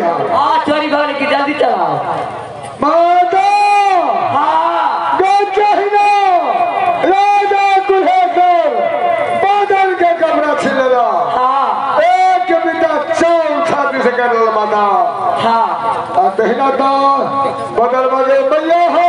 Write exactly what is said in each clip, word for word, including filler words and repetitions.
हाँ चोरी भागने की जल्दी चलाओ माता हाँ चाहिए राजा कुलेश्वर बादल के कमरा छिलेला हाँ एक बिता चार छाती से कर लो माता हाँ दहिना तो बगल बगे भैया हो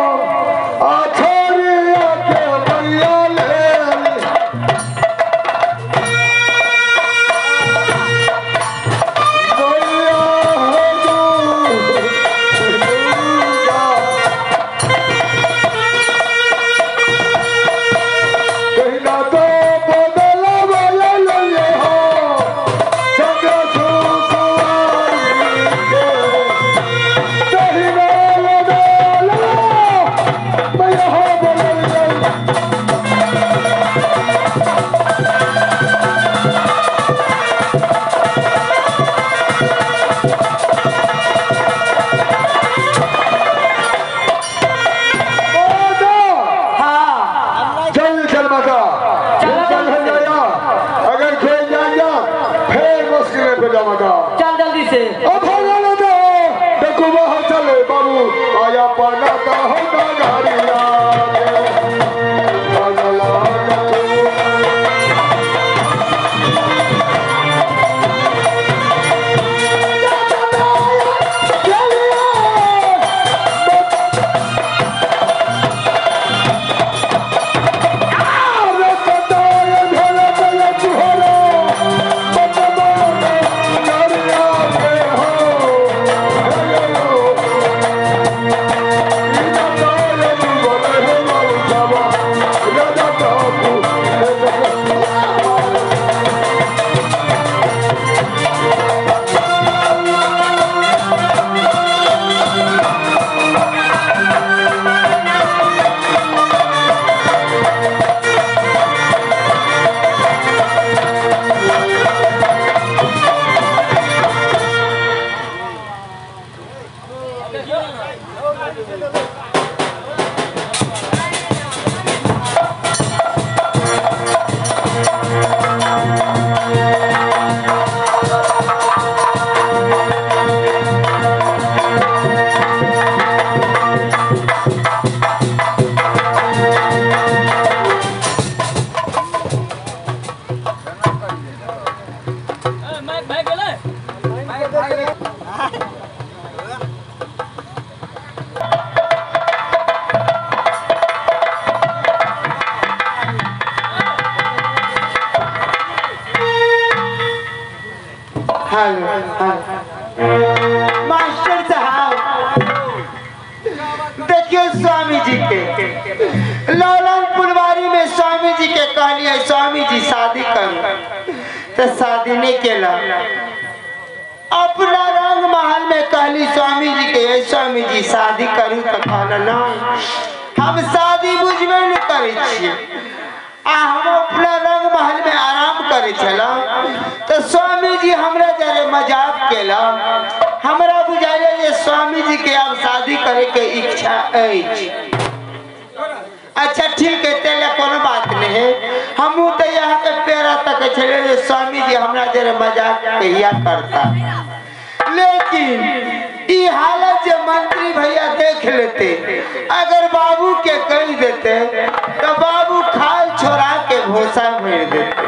आछारी आके भैया ले चल जल्दी से अब हो जाने दो देखो वहाँ चले बाबू आया पाना का होगा गाड़िया मास्टर साहब देखिए स्वामी जी के लौलन फुलवारी में स्वामी जी के कहलिए स्वामी जी शादी करो तो शादी नहीं केला अपना रंग महल में कहली स्वामी जी के स्वामी जी शादी करूँ तो कहला नहीं हम शादी बुझबे नहीं करे छिए आ हम अपना रंग महल में आराम करे छला तो स्वामी जी हमरा जरे मजाक केला हमरा बुझाइले जे स्वामी जी के अब शादी करे के इच्छा अछि अच्छा ठीक है तेले कोनो बात नहीं है हमू तो यहाँ के पेरा तक चले जे स्वामी जी हमरा जरे मजाक कहिया करता लेकिन ई हालत जो मंत्री भैया देख लेते अगर बाबू के कह देते तो बाबू खाल छोड़ा के भूसा भर देते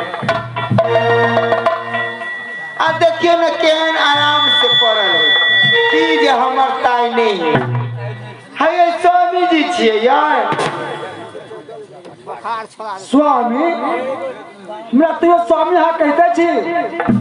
आ देखियो न केहन आराम से पड़ल है कि जे हमर ताई नहीं है है स्वामी जी छिए यार स्वामी हमरा तो स्वामी हाँ कहते छी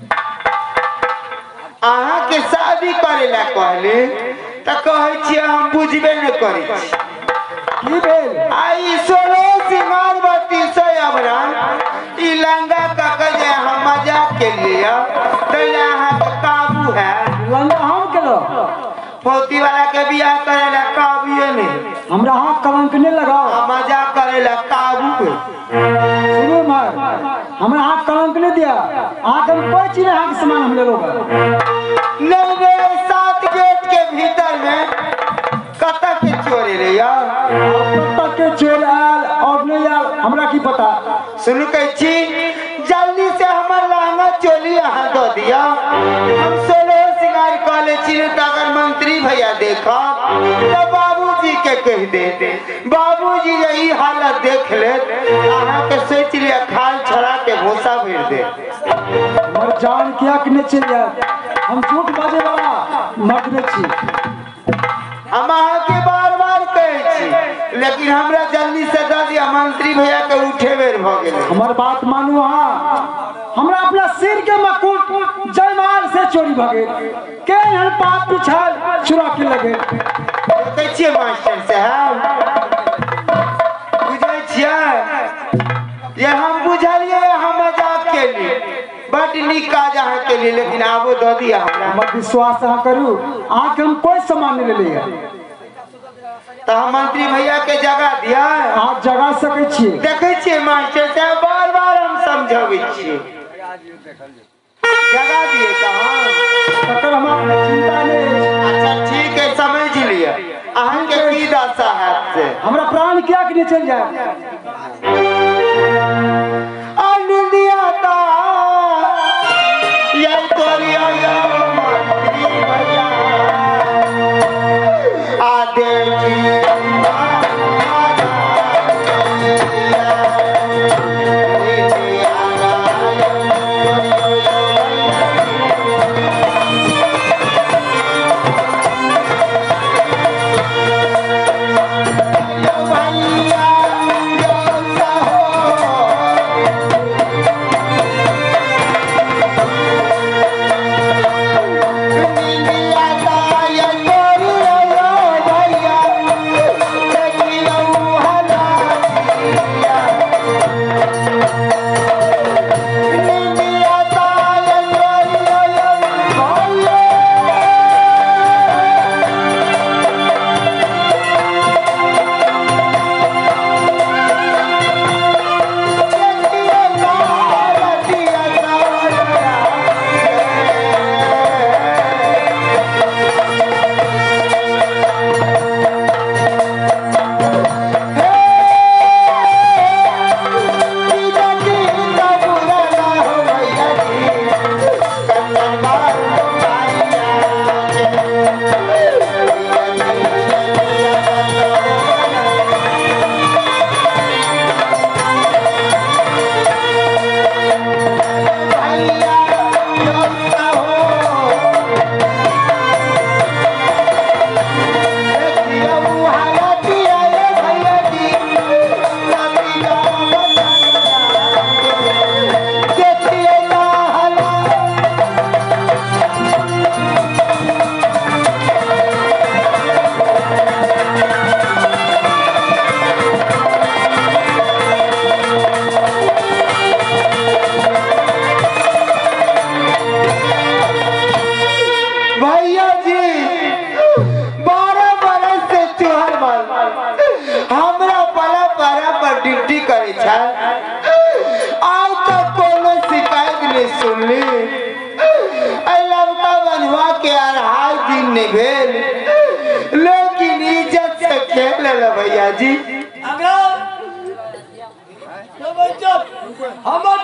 अहाँ के शादी करे ला कहले त कहै छी हम बुझबे न करै छी की भेल आई सोलो सिंगारवती से हमरा ई लंगा का कहे हम मजाक के लिया त यहाँ के काबू है लंगा हम केलो फौती वाला के बियाह करे ला काबू नहीं हमरा हाँ कलंक नहीं लगाओ मजाक करे ला काबू पे सुनो मार हमरा हाँ कलंक नहीं दिया आँख हम कोई चीज हाँ के सामान हम ले लोगे नहीं नहीं सात गेट के भीतर में कतक के चोरी रे यार कतक के चोर आयल और नहीं आयल हमरा की पता सुन कह छी जल्दी से हमर लहंगा चोली यहाँ दो दिया हम सोलो सिंगार भैया देखा तो बाबूजी के कह दे बाबूजी यही हालत देख ले अहाँ के सोच लिया खाल छड़ा के भूसा भर दे मर जान किया कि नहीं चल जाए हम झूठ बाजे वाला मत छी हम अहाँ के बार बार कहे छी लेकिन हमरा जल्दी से दे दिया मंत्री भैया के उठे बेर भ गेल हमार बात मानू हाँ हमरा अपना सिर के मकुट जयमाल से चोरी भगे के हर पाप पिछाल चुरा के लगे देखे छिए मास्टर साहब बुझे छिए ये हम बुझलिए हम मजाक के लिए बड़ निक काज अहाँ के लिए लेकिन आबो दे दिया हमरा मत विश्वास अहाँ करू अहाँ के हम कोई सामान नहीं ले लिया तो हम मंत्री भैया के जगह दिया आप जगा सके छी देखे छिए मास्टर साहब बार बार हम समझावे छिए जगह दिए कहाँ तकर हमारा चिंता नहीं अच्छा ठीक है समझ लिया अहाँ के की दशा है से हमरा प्राण क्या कि नहीं चल जाए अनुदिया ता ये तोरिया या मंत्री भैया आदे की लेकिन इज्जत से खेल भैया जी हम